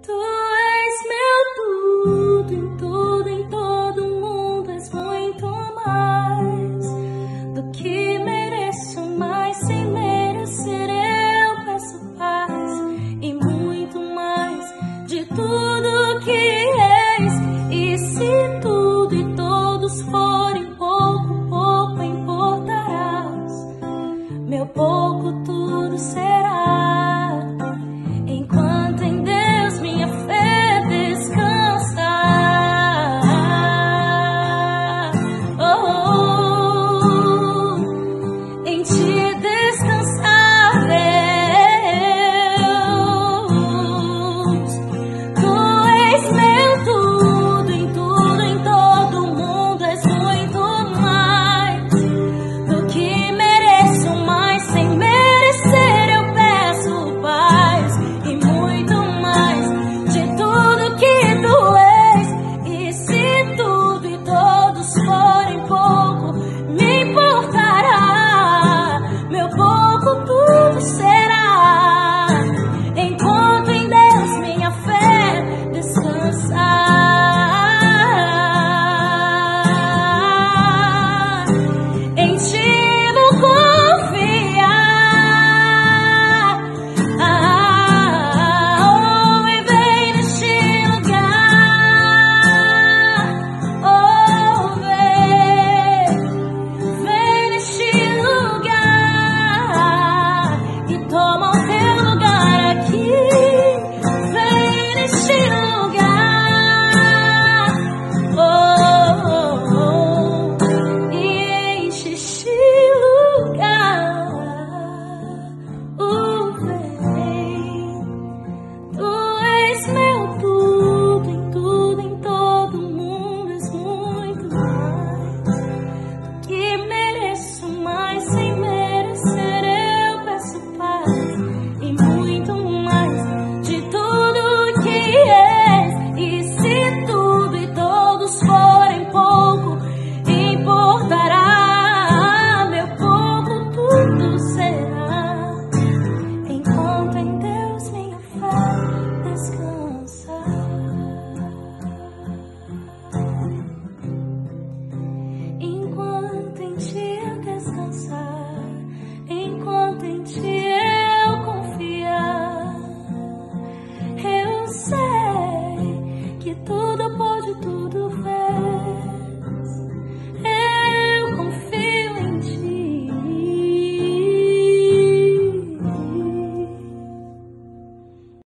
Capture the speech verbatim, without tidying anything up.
Tu és meu tudo, em tudo, em todo mundo és muito mais do que mereço, mas sem merecer eu peço paz e muito mais de tudo que és. E se tudo e todos forem pouco, pouco importarás, meu pouco tudo será, enquanto em Deus minha fé descansa. Oh, oh, oh, em ti descansar, Deus. Tu és meu tudo, em tudo, em todo mundo és muito mais do que mereço, mas sem merecer eu peço paz e muito mais de tudo que tu és. E se tudo e todos forem pouco, me importará, meu pouco tudo será, enquanto em Deus minha fé descansa. Em ti vou confiar. Ah, oh, e vem neste lugar. Oh, vem, vem neste lugar e toma o teu lugar aqui. Vem neste lugar. Oh, oh, oh, e enche este lugar. Oh, vem. Tu és meu tudo, em tudo, em todo mundo és muito mais do que mereço, mas sem merecer eu peço paz e muito mais de tudo que és. E se tudo e todos forem pouco, importará, meu pouco tudo será, enquanto em Deus minha fé descansa. Enquanto em ti eu descansar, enquanto em ti eu confiar, eu sei que tudo pode, tudo fez.